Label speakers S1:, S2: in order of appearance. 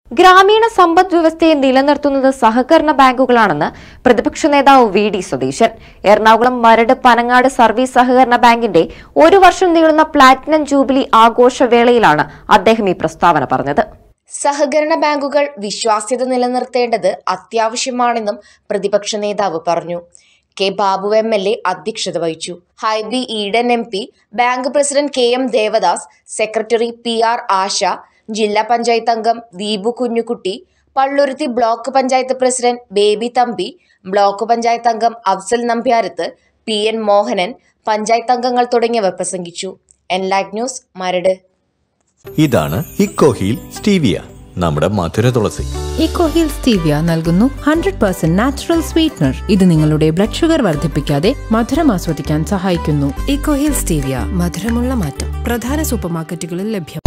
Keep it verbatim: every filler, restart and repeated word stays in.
S1: ഗ്രാമീണ സമ്പദ് വ്യവസ്ഥയെ നിലനിർത്തുന്നത് സഹകരണ ബാങ്കുകളാണെന്ന് പ്രതിപക്ഷ നേതാവ് V D Satheesan. Ernakulam Maradu Panangad service സഹകരണ ബാങ്കിന്റെ ഒരു വർഷം നീളുന്ന പ്ലാറ്റിനം ജൂബിലി ആഘോഷവേളയിലാണ് അദ്ദേഹം ഈ പ്രസ്താവന പറഞ്ഞത്.
S2: സഹകരണ ബാങ്കുകൾ വിശ്വാസ്യത നിലനിർത്തേണ്ടത് അത്യാവശ്യമാണെന്നും പ്രതിപക്ഷ നേതാവ് പറഞ്ഞു. K Babu M L A അധ്യക്ഷത വഹിച്ചു. Hibi Eden M P, bank president K M Devadas, secretary P R Asha, ജില്ലാ പഞ്ചായത്ത് അംഗം Deepu Kunjukutty, Palluruthy block panchayat president Baby Thampi, block panchayat അംഗം അഫ്സൽ നമ്പ്യാരത്ത്, പി എൻ മോഹനൻ, പഞ്ചായത്ത് അംഗങ്ങൾ തുടങ്ങിയവർ പ്രസംഗിച്ചു. Enlight news, Maradu.
S3: ഇതാണ് ഇക്കോഹീൽ സ്റ്റീവിയ, നമ്മുടെ മധുര തുളസി.
S4: ഇക്കോഹീൽ സ്റ്റീവിയ നൽകുന്നു ഹൺഡ്രഡ് പെർസെന്റ് നാച്ചുറൽ സ്വീറ്റ്നർ. ഇത് നിങ്ങളുടെ ബ്ലഡ് ഷുഗർ വർദ്ധിപ്പിക്കാതെ മധുരം ആസ്വദിക്കാൻ സഹായിക്കുന്നു.
S5: ഇക്കോഹീൽ സ്റ്റീവിയ, മധുരമുള്ള മാറ്റം. പ്രധാന സൂപ്പർമാർക്കറ്റുകളിൽ ലഭ്യം.